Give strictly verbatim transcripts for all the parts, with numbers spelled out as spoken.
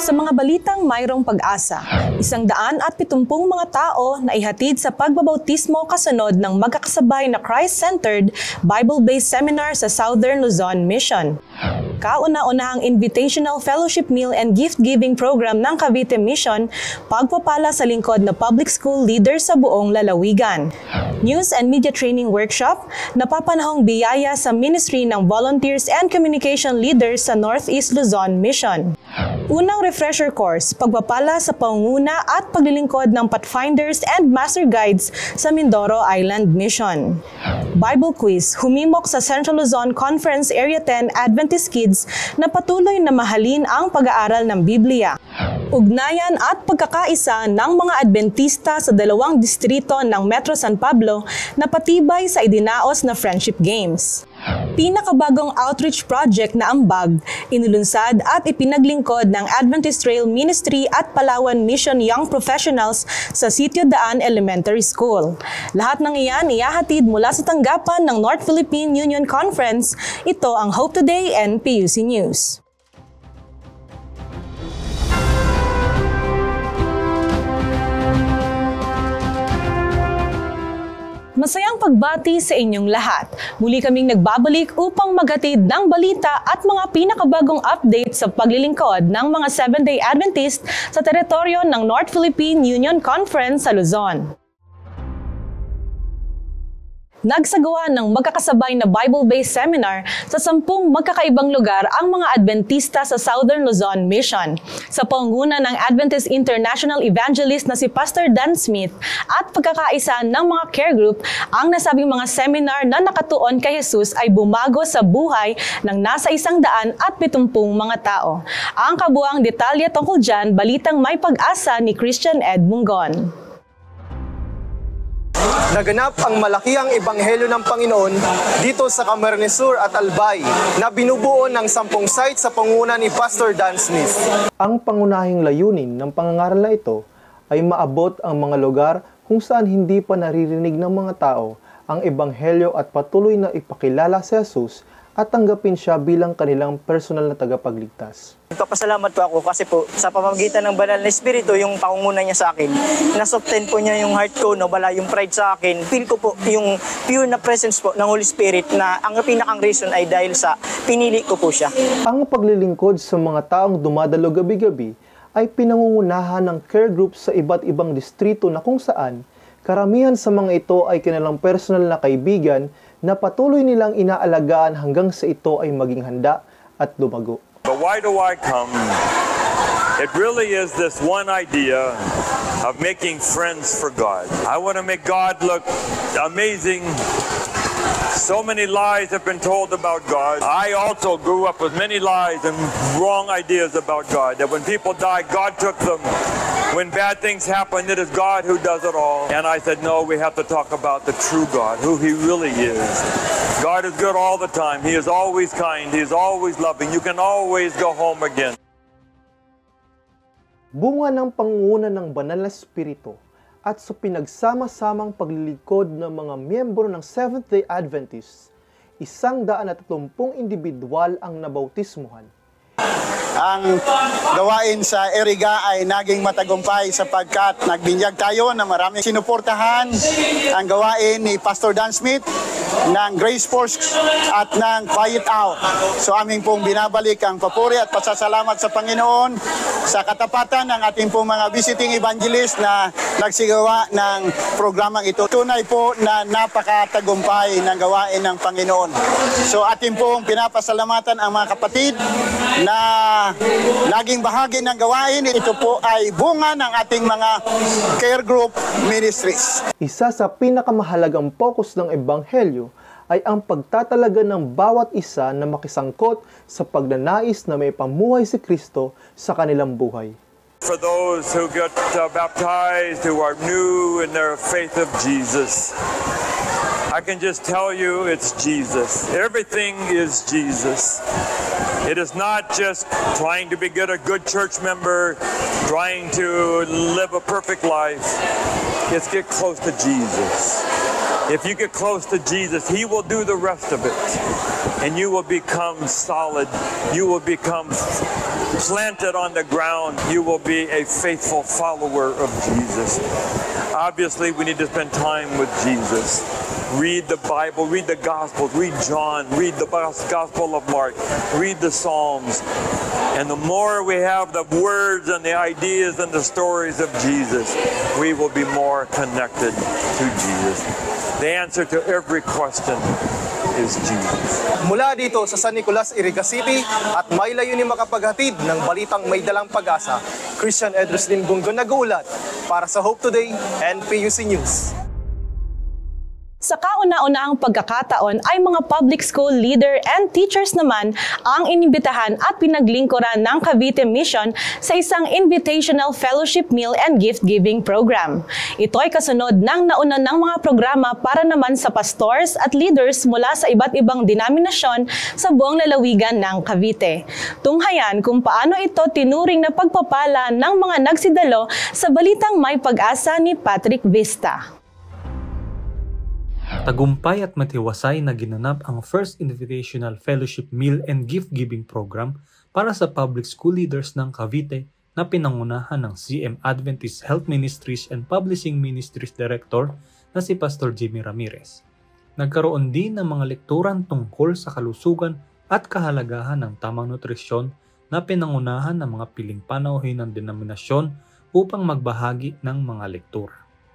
Sa mga balitang mayroong pag-asa, isang daan at pitumpung mga tao na ihatid sa pagbabautismo kasunod ng magkakasabay na Christ-centered, Bible-based seminar sa Southern Luzon Mission. Kauna-unahang invitational fellowship meal and gift-giving program ng Cavite Mission, pagpapala sa lingkod na public school leaders sa buong lalawigan. News and media training workshop, napapanahong biyaya sa ministry ng volunteers and communication leaders sa Northeast Luzon Mission. Unang refresher course, pagpapala sa pangunguna at paglilingkod ng Pathfinders and Master Guides sa Mindoro Island Mission. Bible quiz, humimok sa Central Luzon Conference Area ten Adventist Kids na patuloy na mahalin ang pag-aaral ng Biblia. Ugnayan at pagkakaisa ng mga Adventista sa dalawang distrito ng Metro San Pablo na patibay sa idinaos na Friendship Games. Pinakabagong outreach project na ambag, inulunsad at ipinaglingkod ng Adventist Trail Ministry at Palawan Mission Young Professionals sa Sitio Daan Elementary School. Lahat ng iyan ihahatid mula sa tanggapan ng North Philippine Union Conference. Ito ang Hope Today N P U C News. Masayang pagbati sa inyong lahat. Muli kaming nagbabalik upang maghatid ng balita at mga pinakabagong update sa paglilingkod ng mga Seventh-day Adventist sa teritoryo ng North Philippine Union Conference sa Luzon. Nagsagawa ng magkakasabay na Bible-based seminar sa sampung magkakaibang lugar ang mga Adventista sa Southern Luzon Mission. Sa pangunguna ng Adventist International Evangelist na si Pastor Dan Smith at pagkakaisa ng mga care group, ang nasabing mga seminar na nakatuon kay Jesus ay bumago sa buhay ng nasa isang daan at pitumpung mga tao. Ang kabuang detalye tungkol dyan, balitang may pag-asa ni Christian Ed Mungon. Naganap ang malakihang ebanghelyo ng Panginoon dito sa Camarines Sur at Albay na binubuo ng sampung site sa pangunguna ni Pastor Dan Smith. Ang pangunahing layunin ng pangangaral na ito ay maabot ang mga lugar kung saan hindi pa naririnig ng mga tao ang ebanghelyo at patuloy na ipakilala si Jesus at tanggapin siya bilang kanilang personal na tagapagligtas. Nagpapasalamat po ako kasi po sa pamamagitan ng banal na espiritu, yung pangunguna niya sa akin, nasoften po niya yung heart ko, nawala yung pride sa akin. Feel ko po yung pure na presence po ng Holy Spirit na ang pinakang reason ay dahil sa pinili ko po siya. Ang paglilingkod sa mga taong dumadalo gabi-gabi ay pinangungunahan ng care group sa iba't ibang distrito na kung saan karamihan sa mga ito ay kanilang personal na kaibigan na patuloy nilang inaalagaan hanggang sa ito ay maging handa at lumago. But why do I come? It really is this one idea of making friends for God. I want to make God look amazing. So many lies have been told about God. I also grew up with many lies and wrong ideas about God. That when people die, God took them. When bad things happen, it is God who does it all. And I said, no, we have to talk about the true God, who He really is. God is good all the time. He is always kind. He is always loving. You can always go home again. Bunga ng pangunguna ng banal na espiritu at sa pinagsama-samang paglilingkod ng mga miyembro ng Seventh-day Adventists, isang daan at tumpung individual ang nabautismuhan. Ang gawain sa Eriga ay naging matagumpay sapagkat nagbinyag tayo na maraming sinuportahan ang gawain ni Pastor Dan Smith ng Grace Force at ng Quiet Out. So aming pong binabalik ang papuri at pasasalamat sa Panginoon sa katapatan ng ating pong mga visiting evangelist na nagsigawa ng programang ito. Tunay po na napakatagumpay ng gawain ng Panginoon. So ating pong pinapasalamatan ang mga kapatid na naging bahagi ng gawain. Ito po ay bunga ng ating mga care group ministries. Isa sa pinakamahalagang focus ng ebanghelyo ay ang pagtatalaga ng bawat isa na makisangkot sa pagnanais na may pamuhay si Kristo sa kanilang buhay. For those who get uh, baptized, who are new in their faith of Jesus, I can just tell you it's Jesus. Everything is Jesus. It is not just trying to be good, a good church member, trying to live a perfect life. It's get close to Jesus. If you get close to Jesus, He will do the rest of it. And you will become solid. You will become planted on the ground. You will be a faithful follower of Jesus. Obviously, we need to spend time with Jesus. Read the Bible, read the Gospels, read John, read the Gospel of Mark, read the Psalms. And the more we have the words and the ideas and the stories of Jesus, we will be more connected to Jesus. The answer to every question is Jesus. Mula dito sa San Nicolas, Iriga City at may layunin makapaghatid ng balitang may dalang pag-asa, Christian Edroslin Bunggo nag-uulat para sa Hope Today and P U C News. Sa kauna-unahang pagkakataon ay mga public school leader and teachers naman ang inimbitahan at pinaglingkuran ng Cavite Mission sa isang invitational fellowship meal and gift-giving program. Ito ay kasunod ng nauna ng mga programa para naman sa pastors at leaders mula sa iba't ibang denominasyon sa buong lalawigan ng Cavite. Tunghayan kung paano ito tinuring na pagpapala ng mga nagsidalo sa balitang may pag-asa ni Patrick Vista. Tagumpay at matiwasay na ginanap ang first Invitational Fellowship Meal and Gift-Giving Program para sa public school leaders ng Cavite na pinangunahan ng C M Adventist Health Ministries and Publishing Ministries Director na si Pastor Jimmy Ramirez. Nagkaroon din ng mga lekturan tungkol sa kalusugan at kahalagahan ng tamang nutrisyon na pinangunahan ng mga piling panauhin ng denominasyon upang magbahagi ng mga lektura.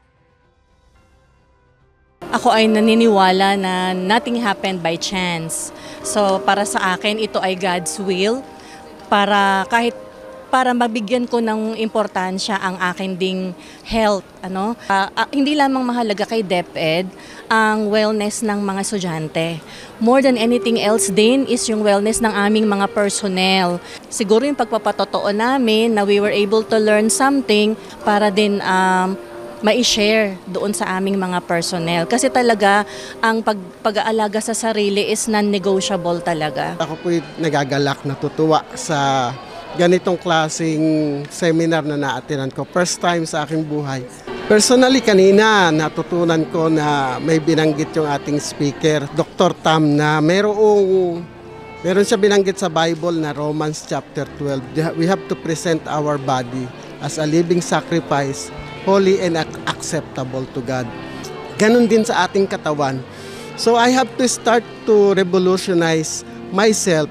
Ako ay naniniwala na nothing happened by chance. So para sa akin, ito ay God's will para kahit para mabigyan ko ng importansya ang akin ding health. Ano? Uh, uh, hindi lamang mahalaga kay DepEd ang wellness ng mga estudyante. More than anything else din is yung wellness ng aming mga personnel. Siguro yung pagpapatotoo namin na we were able to learn something para din um, ma-share doon sa aming mga personnel. Kasi talaga, ang pag, pag-aalaga sa sarili is non-negotiable talaga. Ako po'y nagagalak, natutuwa sa ganitong klaseng seminar na na-attendan ko. First time sa aking buhay. Personally, kanina natutunan ko na may binanggit yung ating speaker, Doctor Tam, na merong, meron siya binanggit sa Bible na Romans chapter twelve. We have to present our body as a living sacrifice, holy and acceptable to God. Ganon din sa ating katawan. So I have to start to revolutionize myself,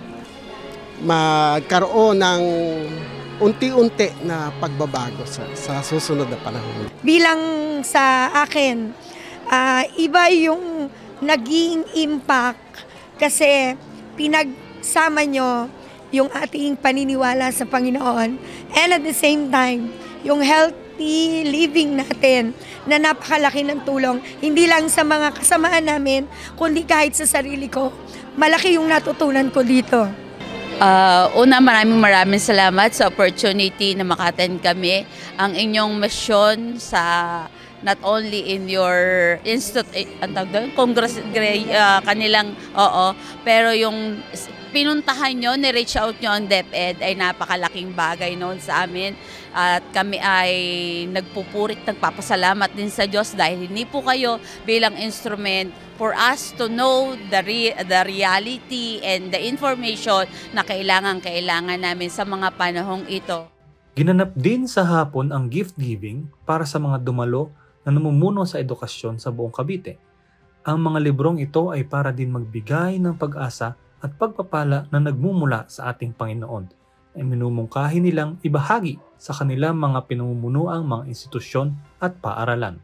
magkaroon ng unti-unti na pagbabago sa, sa susunod na panahon. Bilang sa akin, uh, iba yung naging impact kasi pinagsama nyo yung ating paniniwala sa Panginoon and at the same time, yung health living natin na napakalaki ng tulong, hindi lang sa mga kasamaan namin, kundi kahit sa sarili ko. Malaki yung natutunan ko dito. Uh, una, maraming maraming salamat sa opportunity na makaten kami. Ang inyong mission sa not only in your institute, eh, congress, uh, kanilang, oo, pero yung pinuntahan nyo, ni-reach out nyo ang DepEd ay napakalaking bagay noon sa amin. At kami ay nagpupurit, nagpapasalamat din sa Diyos dahil hindi po kayo bilang instrument for us to know the, re the reality and the information na kailangan-kailangan namin sa mga panahong ito. Ginanap din sa hapon ang gift giving para sa mga dumalo na namumuno sa edukasyon sa buong Cavite. Ang mga librong ito ay para din magbigay ng pag-asa at pagpapala na nagmumula sa ating Panginoon ay minumungkahi nilang ibahagi sa kanilang mga pinamumunuang mga institusyon at paaralan.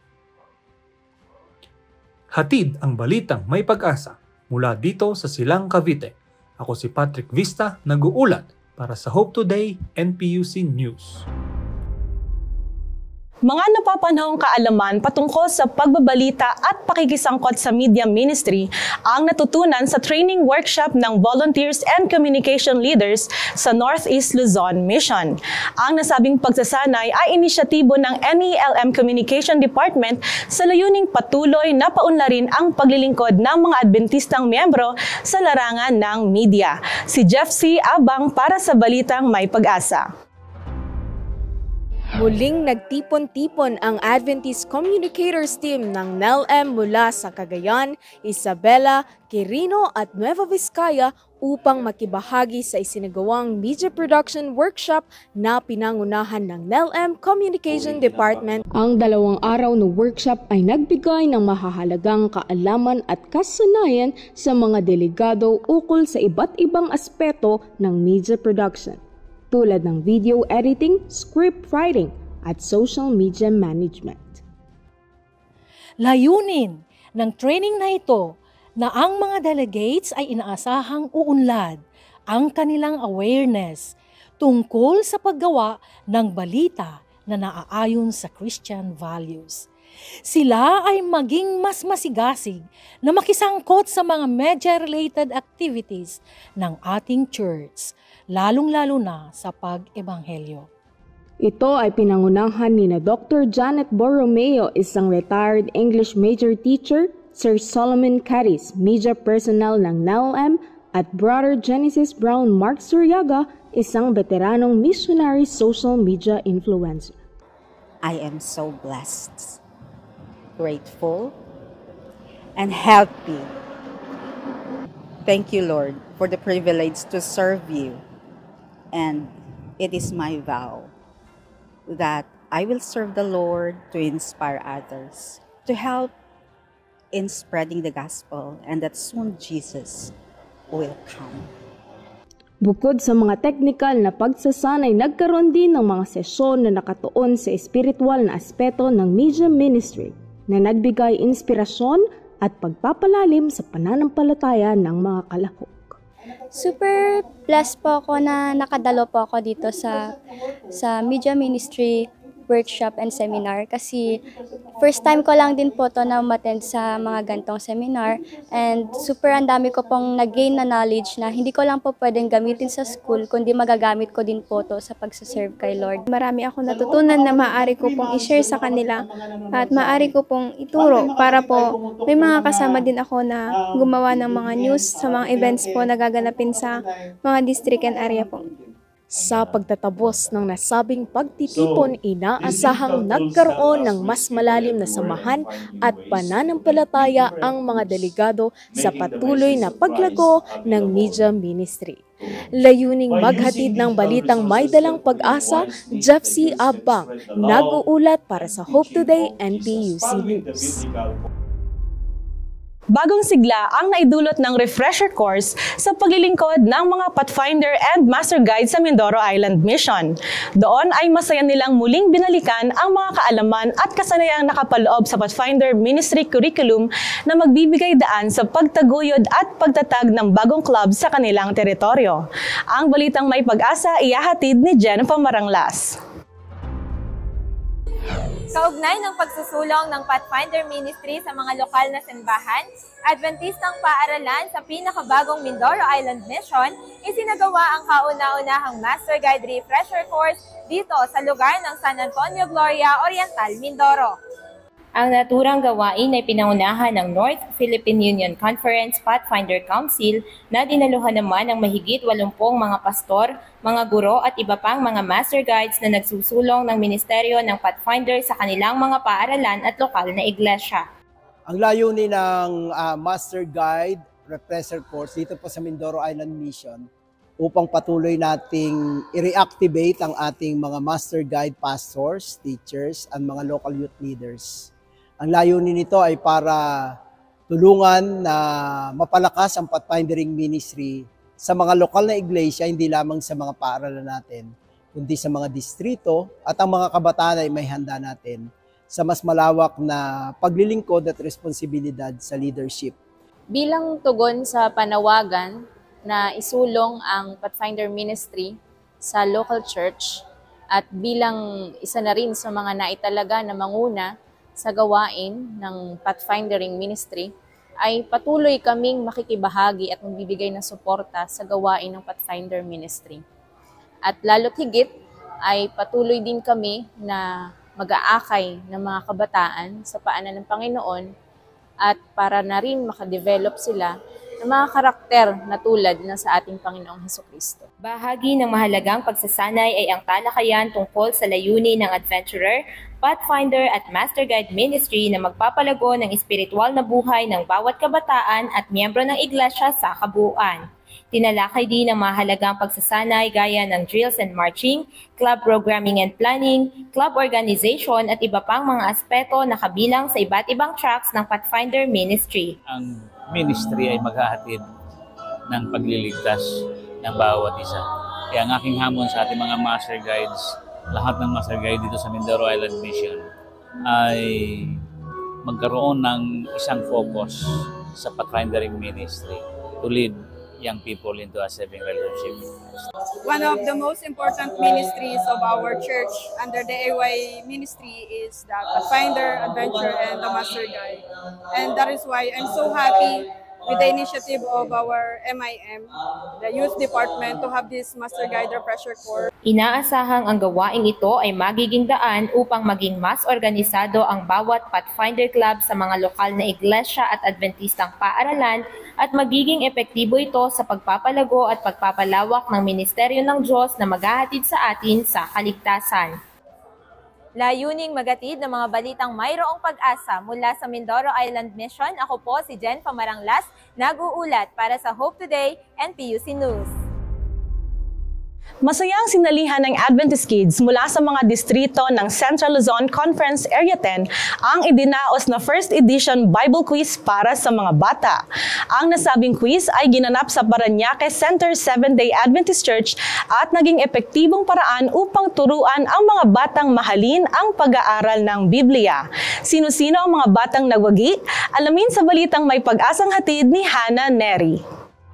Hatid ang balitang may pag-asa mula dito sa Silang Cavite. Ako si Patrick Vista, nag-uulat para sa Hope Today and P U C News. Mga napapanahong kaalaman patungkol sa pagbabalita at pakikisangkot sa media ministry ang natutunan sa training workshop ng Volunteers and Communication Leaders sa Northeast Luzon Mission. Ang nasabing pagsasanay ay inisyatibo ng N E L M Communication Department sa layuning patuloy na paunlarin ang paglilingkod ng mga Adventistang miyembro sa larangan ng media. Si Jeff C. Abang para sa Balitang May Pag-asa. Muling nagtipon-tipon ang Adventist Communicators Team ng N E L M mula sa Cagayan, Isabela, Quirino at Nueva Vizcaya upang makibahagi sa isinagawang media production workshop na pinangunahan ng N E L M Communication Department. Ang dalawang araw na workshop ay nagbigay ng mahahalagang kaalaman at kasanayan sa mga delegado ukol sa iba't ibang aspeto ng media production, tulad ng video editing, script writing, at social media management. Layunin ng training na ito na ang mga delegates ay inaasahang uunlad ang kanilang awareness tungkol sa paggawa ng balita na naaayon sa Christian values. Sila ay maging mas masigasig na makisangkot sa mga media-related activities ng ating church, lalong-lalo na sa pag-ebanghelyo. Ito ay pinangunahan ni na Doctor Janet Borromeo, isang retired English major teacher, Sir Solomon Caris, media personnel ng N E L M, at Brother Genesis Brown Mark Suryaga, isang veteranong missionary social media influencer. I am so blessed, grateful, and happy. Thank you, Lord, for the privilege to serve you. And it is my vow that I will serve the Lord to inspire others, to help in spreading the gospel, and that soon Jesus will come. Bukod sa mga teknikal na pagsasanay, nagkaroon din ng mga sesyon na nakatuon sa espiritual na aspeto ng media ministry na nagbigay inspirasyon at pagpapalalim sa pananampalataya ng mga kalahok. Super blessed po ako na nakadalo po ako dito sa sa media ministry workshop and seminar kasi first time ko lang din po to na umattend sa mga gantong seminar, and super ang dami ko pong nag-gain na knowledge na hindi ko lang po pwedeng gamitin sa school kundi magagamit ko din po to sa pagsaserve kay Lord. Marami akong natutunan na maaari ko pong i-share sa kanila at maaari ko pong ituro para po may mga kasama din ako na gumawa ng mga news sa mga events po na gaganapin sa mga district and area po. Sa pagtatabos ng nasabing pagtitipon, inaasahang nagkaroon ng mas malalim na samahan at pananampalataya ang mga delegado sa patuloy na paglago ng media ministry. Layuning maghatid ng balitang may dalang pag-asa, Jeff C. Abang, nag-uulat para sa Hope Today N P U C News. Bagong sigla ang naidulot ng refresher course sa paglilingkod ng mga Pathfinder and Master Guide sa Mindoro Island Mission. Doon ay masaya nilang muling binalikan ang mga kaalaman at kasanayang nakapaloob sa Pathfinder Ministry Curriculum na magbibigay daan sa pagtaguyod at pagtatag ng bagong club sa kanilang teritoryo. Ang balitang may pag-asa ihahatid ni Jennifer Maranglas. Kaugnay ng pagsusulong ng Pathfinder Ministry sa mga lokal na simbahan, Adventistang paaralan sa pinakabagong Mindoro Island Mission, isinagawa ang kauna-unahang Master Guide Refresher Course dito sa lugar ng San Antonio Gloria Oriental, Mindoro. Ang naturang gawain ay pinangunahan ng North Philippine Union Conference Pathfinder Council na dinaluhan naman ng mahigit walumpung mga pastor, mga guro at iba pang mga master guides na nagsusulong ng ministeryo ng Pathfinder sa kanilang mga paaralan at lokal na iglesia. Ang layunin ng uh, Master Guide Refresher Course dito po sa Mindoro Island Mission upang patuloy nating i-reactivate ang ating mga Master Guide pastors, teachers, at mga local youth leaders. Ang layunin nito ay para tulungan na mapalakas ang pathfindering ministry sa mga lokal na iglesia, hindi lamang sa mga paaralan natin, kundi sa mga distrito at ang mga kabataan ay may handa natin sa mas malawak na paglilingkod at responsibilidad sa leadership. Bilang tugon sa panawagan na isulong ang Pathfinder Ministry sa local church at bilang isa na rin sa mga naitalaga na manguna sa gawain ng Pathfindering Ministry, ay patuloy kaming makikibahagi at magbibigay ng suporta sa gawain ng Pathfinder Ministry. At lalo't higit ay patuloy din kami na mag-aakay ng mga kabataan sa paanan ng Panginoon at para na rin makadevelop sila ng mga karakter na tulad ng sa ating Panginoong Hesukristo. Bahagi ng mahalagang pagsasanay ay ang talakayan tungkol sa layunin ng Adventurer, Pathfinder at Master Guide Ministry na magpapalago ng espiritual na buhay ng bawat kabataan at miyembro ng iglesia sa kabuuan. Tinalakay din ang mahalagang pagsasanay gaya ng drills and marching, club programming and planning, club organization at iba pang mga aspeto na kabilang sa iba't ibang tracks ng Pathfinder Ministry. Ang ministry ay maghahatid ng pagliligtas ng bawat isa. Kaya ang aking hamon sa ating mga master guides, lahat ng master guide dito sa Mindoro Island Mission, ay magkaroon ng isang focus sa Pathfindering Ministry to lead young people into a saving relationship. One of the most important ministries of our church under the A Y ministry is the Pathfinder, Adventure, and the Master Guide. And that is why I'm so happy with the initiative of our M I M, the youth department, to have this Master Guide Refresher Course. Inaasahang ang gawaing ito ay magiging daan upang maging mas organisado ang bawat Pathfinder Club sa mga lokal na iglesia at Adventistang paaralan at magiging epektibo ito sa pagpapalago at pagpapalawak ng ministeryo ng Diyos na maghahatid sa atin sa kaligtasan. Layuning magatid ng mga balitang mayroong pag-asa mula sa Mindoro Island Mission. Ako po si Jen Pamaranglas, nag-uulat para sa Hope Today and P U C News. Masayang sinalihan ng Adventist Kids mula sa mga distrito ng Central Luzon Conference Area ten ang idinaos na first edition Bible Quiz para sa mga bata. Ang nasabing quiz ay ginanap sa Parañaque Center Seventh-day Adventist Church at naging epektibong paraan upang turuan ang mga batang mahalin ang pag-aaral ng Biblia. Sino-sino ang mga batang nagwagi? Alamin sa balitang may pag-asang hatid ni Hannah Neri.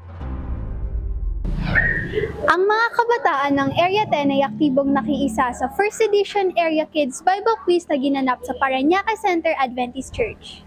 Ang mga kabataan ng Area ten ay aktibong nakiisa sa first edition Area Kids Bible Quiz na ginanap sa Parañaque Center Adventist Church.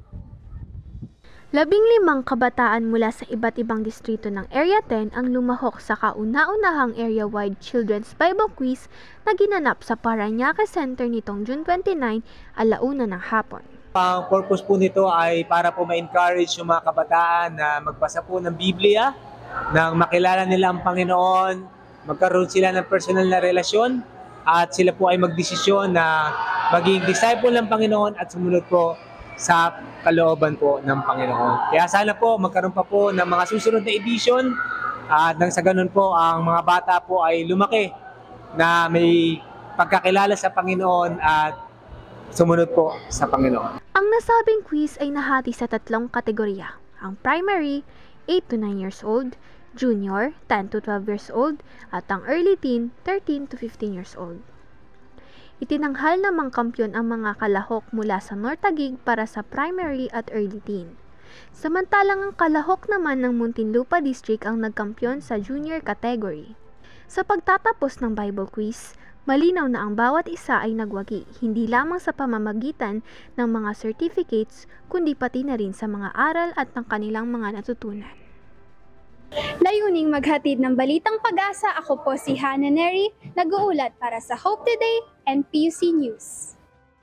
Labing limang kabataan mula sa iba't ibang distrito ng Area ten ang lumahok sa kauna-unahang area-wide Children's Bible Quiz na ginanap sa Parañaque Center nitong June twenty-ninth, alauna ng hapon. Ang purpose po nito ay para po ma-encourage yung mga kabataan na magbasa po ng Biblia, nang makilala nila ang Panginoon, magkaroon sila ng personal na relasyon, at sila po ay magdesisyon na maging disciple ng Panginoon at sumunod po sa kalooban po ng Panginoon. Kaya sana po magkaroon pa po ng mga susunod na edition at nang sa ganun po ang mga bata po ay lumaki na may pagkakilala sa Panginoon at sumunod po sa Panginoon. Ang nasabing quiz ay nahati sa tatlong kategorya. Ang primary, eight to nine years old, junior, ten to twelve years old, at ang early teen, thirteen to fifteen years old. Itinanghal namang kampyon ang mga kalahok mula sa North Taguig para sa primary at early teen. Samantalang ang kalahok naman ng Muntinlupa District ang nagkampyon sa junior category. Sa pagtatapos ng Bible Quiz, malinaw na ang bawat isa ay nagwagi, hindi lamang sa pamamagitan ng mga certificates, kundi pati na rin sa mga aral at ng kanilang mga natutunan. Layuning maghatid ng balitang pag-asa, ako po si Hannah Neri, nag-uulat para sa Hope Today and P U C News.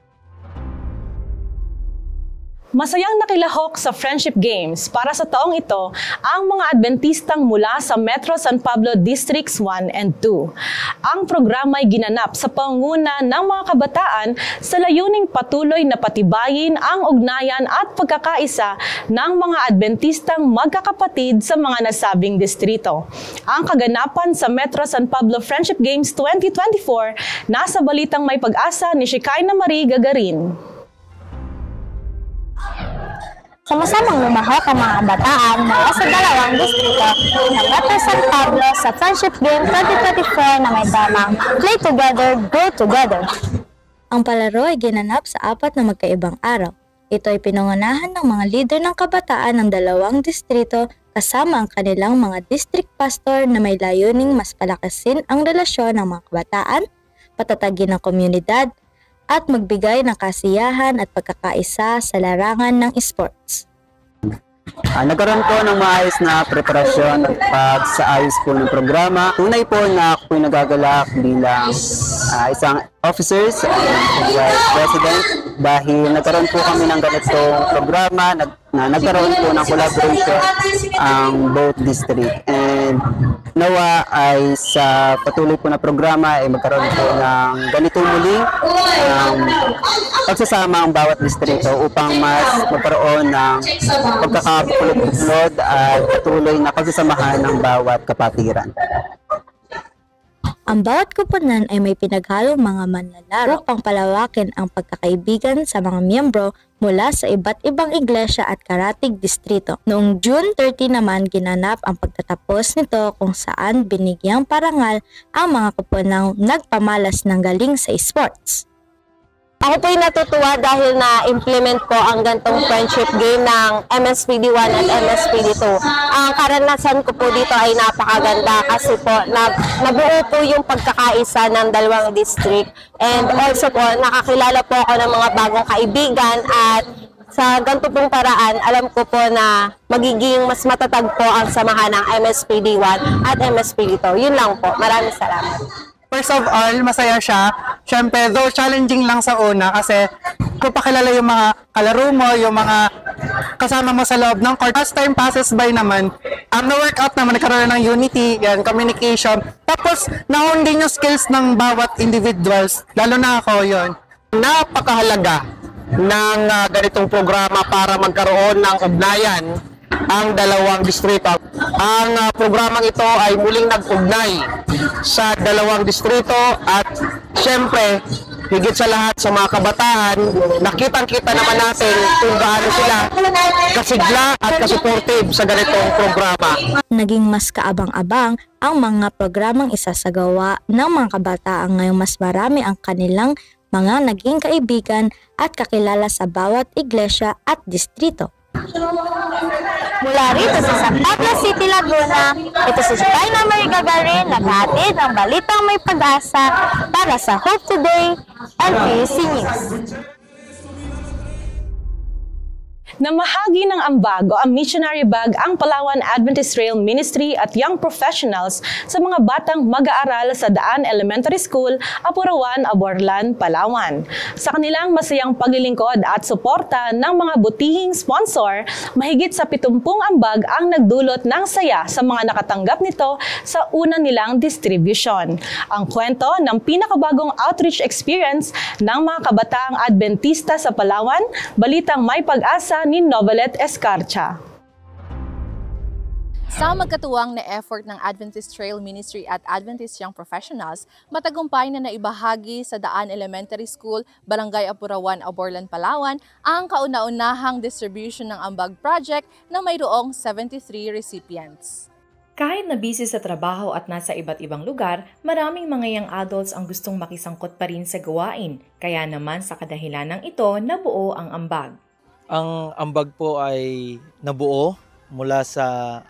Masayang nakilahok sa Friendship Games para sa taong ito ang mga Adventistang mula sa Metro San Pablo Districts one and two. Ang programa ay ginanap sa pangunguna ng mga kabataan sa layuning patuloy na patibayin ang ugnayan at pagkakaisa ng mga Adventistang magkakapatid sa mga nasabing distrito. Ang kaganapan sa Metro San Pablo Friendship Games twenty twenty-four nasa balitang may pag-asa ni Shekinah Marie Gagarin. Sama-samang lumahok ang mga kabataan mula sa dalawang distrito ng Metro San Pablo sa Friendship Game twenty twenty-four na may damang Play Together, Grow Together. Ang palaro ay ginanap sa apat na magkaibang araw. Ito ay pinangunahan ng mga leader ng kabataan ng dalawang distrito kasama ang kanilang mga district pastor na may layuning mas palakasin ang relasyon ng mga kabataan, patatagin ang komunidad, at magbigay ng kasiyahan at pagkakaisa sa larangan ng sports. Uh, nagkaroon po ng maayos na preparasyon at pagsaayos po ng programa. Tunay po na ako po'y nagagalak bilang uh, isang officers and vice president dahil nagkaroon po kami ng ganitong programa nag, na nagkaroon po ng collaboration ang both district, and nawa ay sa patuloy po na programa ay magkaroon po ng ganitong muling um, pagsasama ang bawat distrito upang mas magkaroon ng pagkakakulot-kulot at patuloy na pagsasamahan ng bawat kapatiran. Ang bawat kupunan ay may pinaghalong mga manlalaro upang palawakin ang pagkakaibigan sa mga miyembro mula sa iba't ibang iglesia at karatig distrito. Noong June thirtieth naman ginanap ang pagtatapos nito kung saan binigyang parangal ang mga kupunang nagpamalas ng galing sa sports. Ako po'y natutuwa dahil na-implement ko ang gantong friendship game ng M S P D one at M S P D two. Ang karanasan ko po dito ay napakaganda kasi po nab nabuo po yung pagkakaisa ng dalawang district, and also po nakakilala po ako ng mga bagong kaibigan, at sa ganito pong paraan alam ko po na magiging mas matatag po ang samahan ng M S P D one at M S P D two. Yun lang po. Maraming salamat. First of all, masaya siya. Siyempre, though challenging lang sa una kasi kung pakilala yung mga kalaro mo, yung mga kasama mo sa loob ng court. As time passes by naman, um, na-workout naman, nagkaroon ng unity, yan, communication. Tapos, na-hone din yung skills ng bawat individuals, lalo na ako yon. Napakahalaga ng uh, ganitong programa para magkaroon ng ugnayan ang dalawang distrito. Ang uh, programang ito ay muling nag-ugnay sa dalawang distrito, at siyempre, higit sa lahat sa mga kabataan, nakitang-kita naman natin kung gaano sila kasigla at kasuportive sa ganitong programa. Naging mas kaabang-abang ang mga programang isasagawa ng mga kabataan ngayong mas marami ang kanilang mga naging kaibigan at kakilala sa bawat iglesia at distrito. Mula rito sa San Pablo City, Laguna, ito si Jaina Marie Gagarin, naghahatid ng balitang may pag-asa para sa Hope Today and P U C News. Namahagi ng ambag o ang missionary bag ang Palawan Adventist Trail Ministry at Young Professionals sa mga batang mag-aaral sa Daan Elementary School, Apurawan, Aborlan, Palawan. Sa kanilang masayang paglilingkod at suporta ng mga butihing sponsor, mahigit sa pitumpung ambag ang nagdulot ng saya sa mga nakatanggap nito sa una nilang distribution. Ang kwento ng pinakabagong outreach experience ng mga kabataang Adventista sa Palawan, balitang may pag-asa ni Novelet Escarcha. Sa magkatuwang na effort ng Adventist Trail Ministry at Adventist Young Professionals, matagumpay na naibahagi sa Daan Elementary School, Barangay Apurawan, Aborlan, Palawan, ang kauna-unahang distribution ng ambag project na mayroong seventy-three recipients. Kahit na busy sa trabaho at nasa iba't ibang lugar, maraming mga young adults ang gustong makisangkot pa rin sa gawain. Kaya naman sa kadahilanang ito, nabuo ang ambag. Ang ambag po ay nabuo mula sa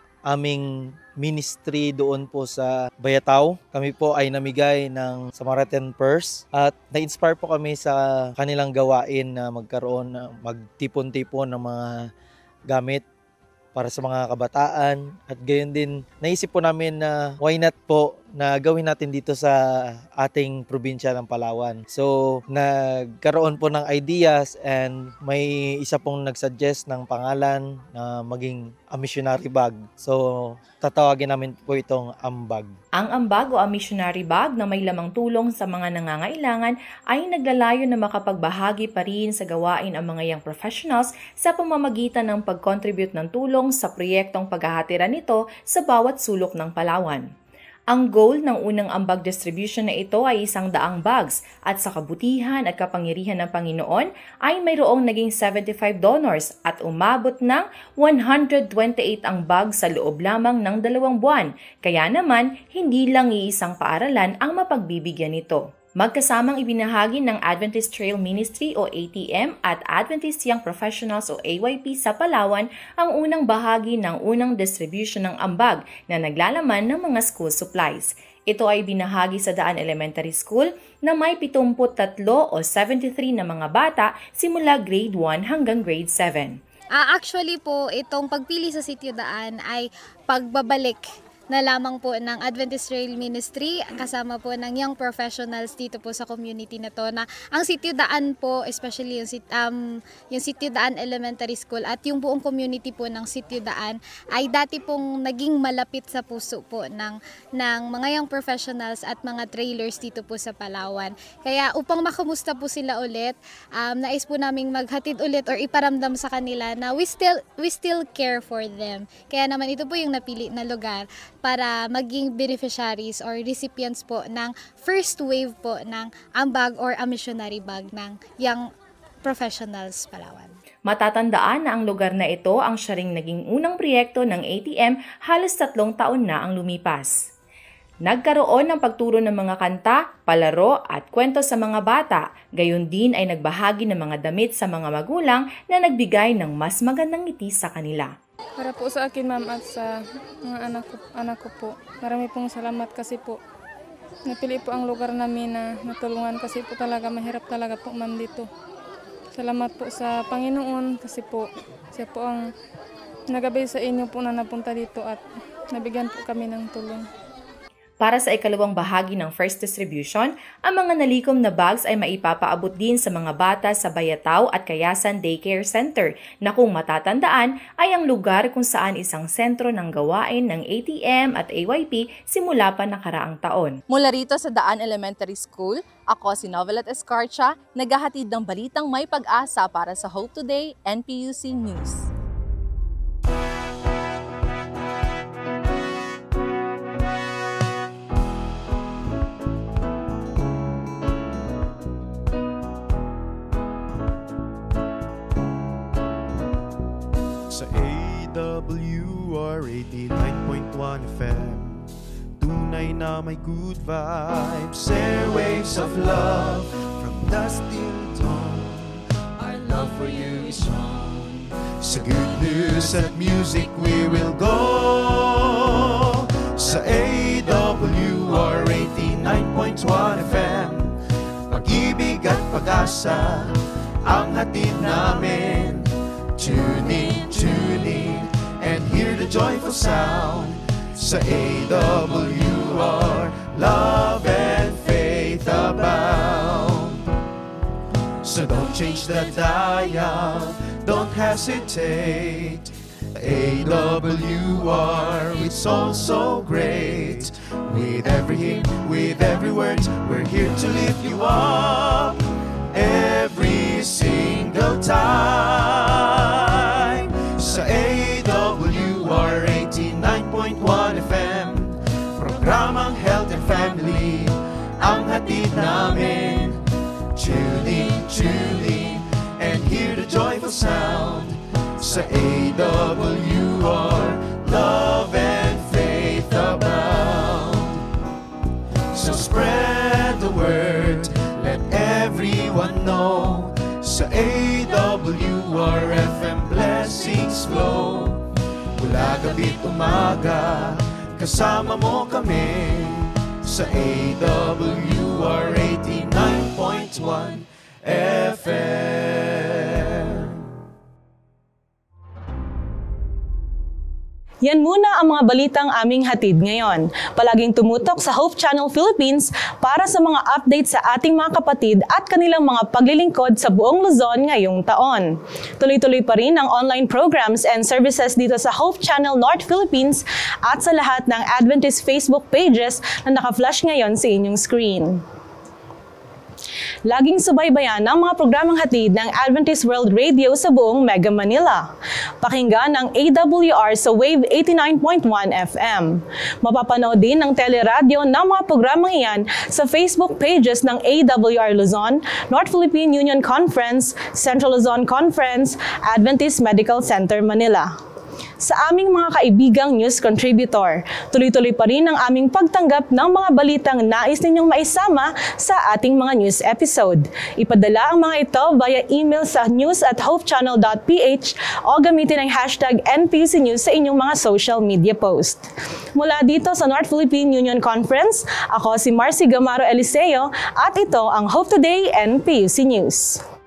aming ministry doon po sa Bayataw. Kami po ay namigay ng Samaritan Purse at na-inspire po kami sa kanilang gawain na magkaroon, magtipon-tipon ng mga gamit para sa mga kabataan, at gayon din naisip po namin na why not po na gawin natin dito sa ating probinsya ng Palawan. So nagkaroon po ng ideas, and may isa pong nagsuggest ng pangalan na maging a missionary bag. So tatawagin namin po itong ambag. Ang ambag o a missionary bag na may lamang tulong sa mga nangangailangan ay naglalayo na makapagbahagi pa rin sa gawain ang mga young professionals sa pamamagitan ng pag-contribute ng tulong sa proyektong paghahatiran nito sa bawat sulok ng Palawan. Ang goal ng unang ambag distribution na ito ay isang daang bags, at sa kabutihan at kapangyarihan ng Panginoon ay mayroong naging seventy-five donors at umabot ng one hundred twenty-eight ang bag sa loob lamang ng dalawang buwan. Kaya naman, hindi lang iisang paaralan ang mapagbibigyan nito. Magkasamang ibinahagi ng Adventist Trail Ministry o A T M at Adventist Young Professionals o A Y P sa Palawan ang unang bahagi ng unang distribution ng ambag na naglalaman ng mga school supplies. Ito ay binahagi sa Daan Elementary School na may seventy-three o seventy-three na mga bata simula grade one hanggang grade seven. Uh, actually po, itong pagpili sa Sitio Daan ay pagbabalik na lamang po ng Adventist Trail Ministry kasama po ng young professionals dito po sa community na to, na ang Sitio Daan po, especially yung, um, yung Sitio Daan Elementary School at yung buong community po ng Sitio Daan ay dati pong naging malapit sa puso po ng, ng mga young professionals at mga trailers dito po sa Palawan. Kaya upang makamusta po sila ulit, um, nais po naming maghatid ulit or iparamdam sa kanila na we still, we still care for them. Kaya naman ito po yung napili na lugar para maging beneficiaries or recipients po ng first wave po ng ambag or a missionary bag ng young professionals Palawan. Matatandaan na ang lugar na ito ang siya ring naging unang proyekto ng A T M halos tatlong taon na ang lumipas. Nagkaroon ng pagturo ng mga kanta, palaro at kwento sa mga bata, gayon din ay nagbahagi ng mga damit sa mga magulang na nagbigay ng mas magandang ngiti sa kanila. Para po sa akin ma'am at sa mga anak ko, anak ko po, marami pong salamat kasi po napili po ang lugar namin na natulungan kasi po talaga mahirap talaga po ma'am dito. Salamat po sa Panginoon kasi po siya po ang nagabay sa inyo po na napunta dito at nabigyan po kami ng tulong. Para sa ikalawang bahagi ng first distribution, ang mga nalikom na bags ay maipapaabot din sa mga bata sa Bayataw at Kayasan Daycare Center na kung matatandaan ay ang lugar kung saan isang sentro ng gawain ng A T M at A Y P simula pa nakaraang taon. Mula rito sa Daan Elementary School, ako si Novelet Escarcha, naghahatid ng balitang may pag-asa para sa Hope Today N P U C News. Sa A W R eighty-nine point one F M, tunay na may good vibes, airwaves of love from dusk till dawn. Our love for you is strong. Sa good news at music we will go. Sa A W R eighty-nine point one F M, pag-ibig at pag-asa ang hatid namin. Tune in, tune in, and hear the joyful sound. Sa A W R, love and faith abound. So don't change the dial, don't hesitate. A W R, it's all so great. With every hymn, with every word, we're here to lift you up every single time. Sa A W R eighty-nine point one F M, programang Health and Family ang hatid namin. Tune in, tune in, and hear the joyful sound. Sa A W R, love and faith abound. So spread the word, let everyone know. Sa A W R F M, blessings flow. Mula gabi't umaga, kasama mo kami. Sa A W R eighty-nine point one F M. Yan muna ang mga balitang aming hatid ngayon. Palaging tumutok sa Hope Channel Philippines para sa mga update sa ating mga kapatid at kanilang mga paglilingkod sa buong Luzon ngayong taon. Tuloy-tuloy pa rin ang online programs and services dito sa Hope Channel North Philippines at sa lahat ng Adventist Facebook pages na naka-flash ngayon sa inyong screen. Laging subaybayan ang mga programang hatid ng Adventist World Radio sa buong Mega Manila. Pakinggan ang A W R sa Wave eighty-nine point one F M. Mapapanood din ng teleradyo ng mga programang iyan sa Facebook pages ng A W R Luzon, North Philippine Union Conference, Central Luzon Conference, Adventist Medical Center Manila. Sa aming mga kaibigang news contributor, tuloy-tuloy pa rin ang aming pagtanggap ng mga balitang nais ninyong maisama sa ating mga news episode. Ipadala ang mga ito via email sa news at hopechannel dot p h o gamitin ang hashtag N P U C News sa inyong mga social media post. Mula dito sa North Philippine Union Conference, ako si Marcy Gamaro Eliseo at ito ang Hope Today N P U C News.